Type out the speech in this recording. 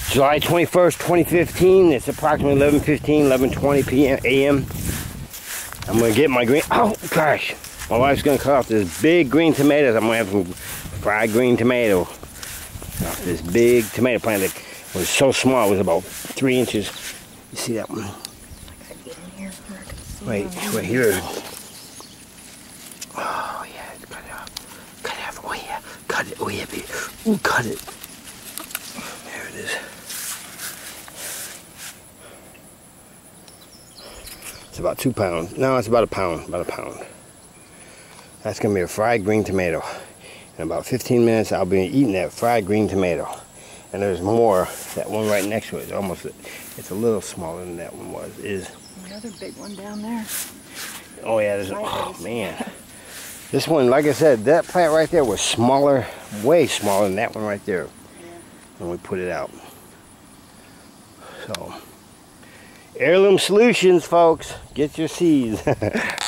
July 21st, 2015. It's approximately 11:15, 11:20 p.m. a.m. I'm gonna get my green. Oh gosh, my wife's gonna cut off this big green tomatoes. I'm gonna have some fried green tomato. Off this big tomato plant that was so small. It was about 3 inches. You see that one? Right here. Oh yeah, cut it off. Cut it off. Oh yeah, cut it. Oh yeah, baby. Ooh, cut it. There it is. It's about 2 pounds. No, it's about a pound. About a pound. That's gonna be a fried green tomato. In about 15 minutes, I'll be eating that fried green tomato. And there's more. That one right next to it is almost. It's a little smaller than that one was. Is another big one down there. Oh yeah. There's. Oh man. This one, like I said, that plant right there was smaller, way smaller than that one right there. Yeah. When we put it out. So, Heirloom Solutions, folks. Get your seeds.